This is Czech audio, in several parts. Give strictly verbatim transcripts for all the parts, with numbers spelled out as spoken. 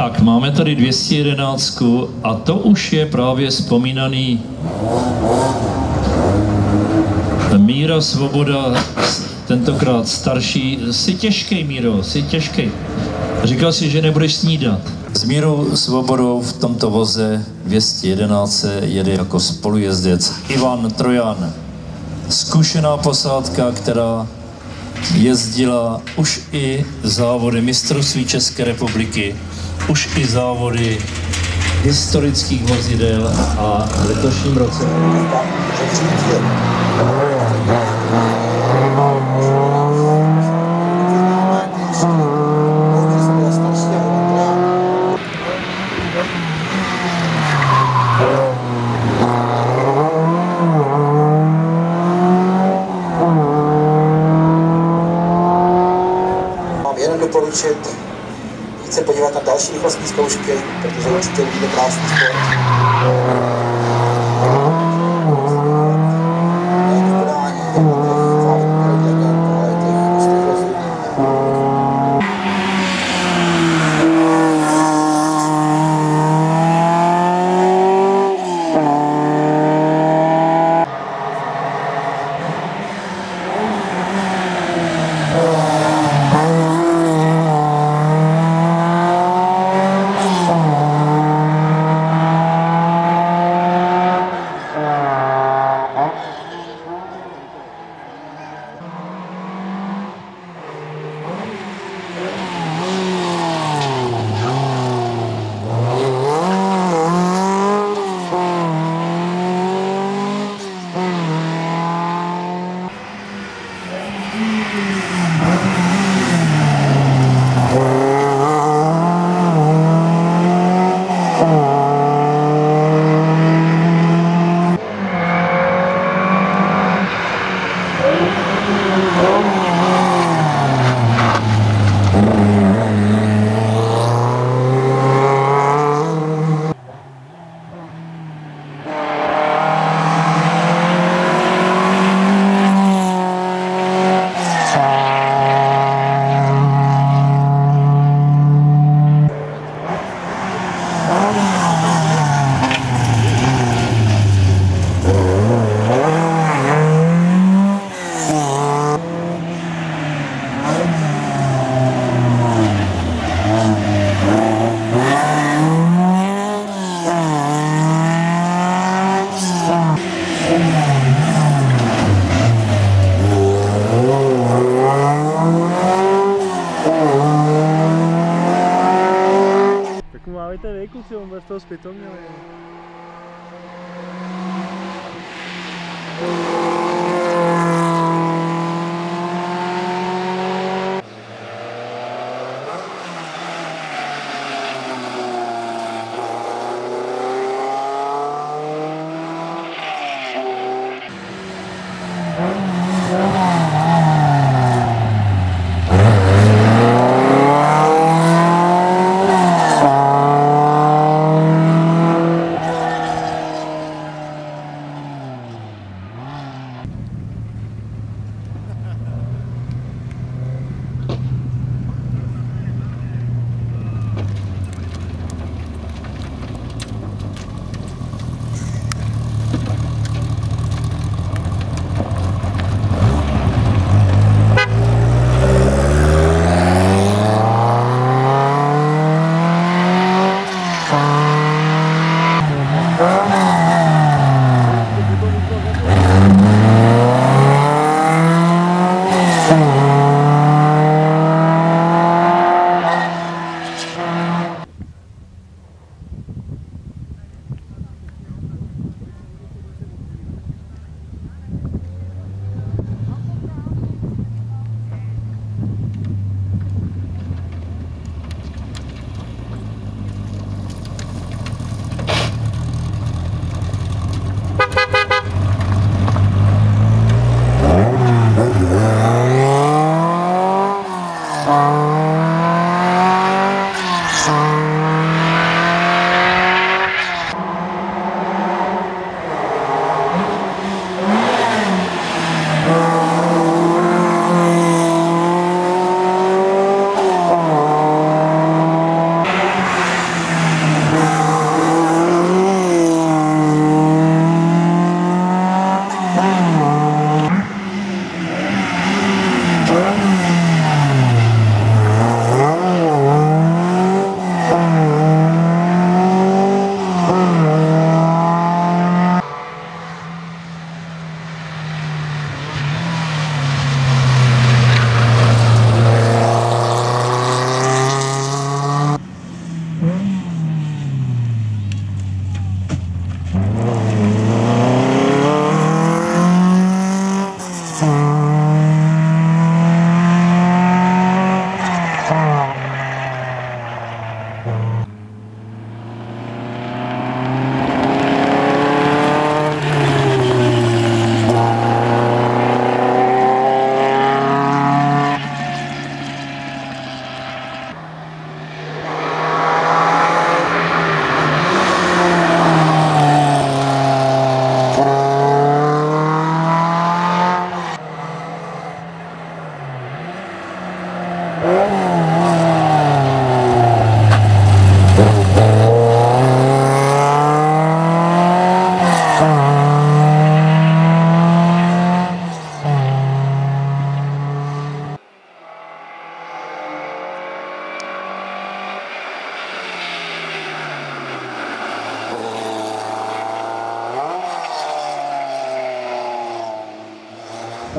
Tak, máme tady dvě stě jedenáct a to už je právě vzpomínaný Míra Svoboda, tentokrát starší. Jsi těžkej, Míro, jsi těžkej. Říkal si, že nebudeš snídat. S Mírou Svobodou v tomto voze dvě stě jedenáct jede jako spolujezdec Ivan Trojan. Zkušená posádka, která jezdila už i závody mistrovství České republiky, už i závody historických vozidel a v letošním roce. Doporučit jít se podívat na další rychlostní zkoušky, protože určitě uvidíte krásný sport. Mávejte vy, kluci, on bude z toho zpětomně.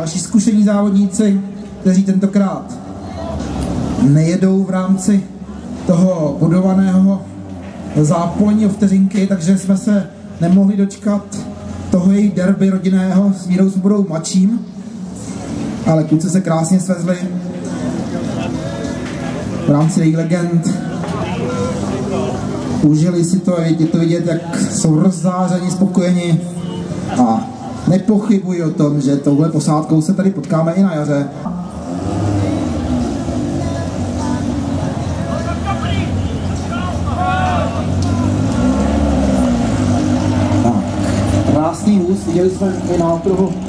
naši zkušení závodníci, kteří tentokrát nejedou v rámci toho budovaného zápolní o vteřinky, takže jsme se nemohli dočkat toho jejich derby rodinného s Mírou Svobodou mladším, ale kluci se krásně svezli v rámci jejich legend. Užili si to a je to vidět, jak jsou rozzáření, spokojeni a nepochybuji o tom, že touhle posádkou se tady potkáme i na jaře. Krásný vůz, viděli jsme i na okruhu